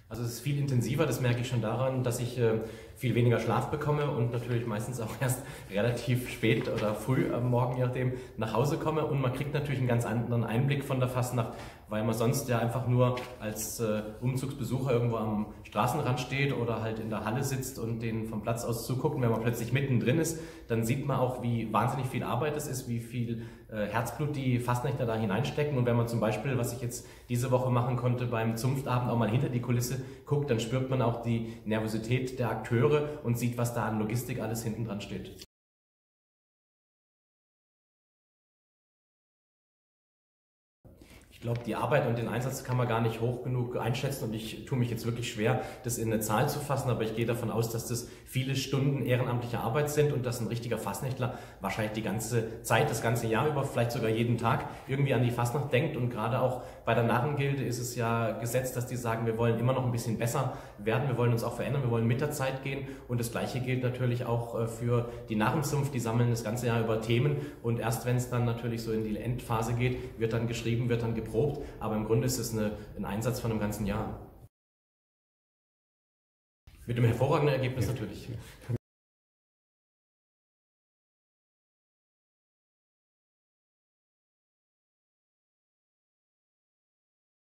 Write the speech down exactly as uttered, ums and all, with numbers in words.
Also es ist viel intensiver, das merke ich schon daran, dass ich äh, viel weniger Schlaf bekomme und natürlich meistens auch erst relativ spät oder früh am Morgen, je nachdem, nach Hause komme. Und man kriegt natürlich einen ganz anderen Einblick von der Fastnacht, weil man sonst ja einfach nur als äh, Umzugsbesucher irgendwo am Straßenrand steht oder halt in der Halle sitzt und den vom Platz aus zuguckt. Und wenn man plötzlich mittendrin ist, dann sieht man auch, wie wahnsinnig viel Arbeit es ist, wie viel äh, Herzblut die Fastnächtler da hineinstecken. Und wenn man zum Beispiel, was ich jetzt diese Woche machen konnte, beim Zunftabend auch mal hinter die Kulisse guckt, dann spürt man auch die Nervosität der Akteure und sieht, was da an Logistik alles hinten dran steht. Ich glaube, die Arbeit und den Einsatz kann man gar nicht hoch genug einschätzen und ich tue mich jetzt wirklich schwer, das in eine Zahl zu fassen, aber ich gehe davon aus, dass das viele Stunden ehrenamtliche Arbeit sind und dass ein richtiger Fastnächtler wahrscheinlich die ganze Zeit, das ganze Jahr über, vielleicht sogar jeden Tag irgendwie an die Fastnacht denkt und gerade auch bei der Narrengilde ist es ja gesetzt, dass die sagen, wir wollen immer noch ein bisschen besser werden, wir wollen uns auch verändern, wir wollen mit der Zeit gehen und das Gleiche gilt natürlich auch für die Narrenzunft, die sammeln das ganze Jahr über Themen und erst wenn es dann natürlich so in die Endphase geht, wird dann geschrieben, wird dann geprobt. Aber im Grunde ist es eine, ein Einsatz von einem ganzen Jahr. Mit einem hervorragenden Ergebnis natürlich.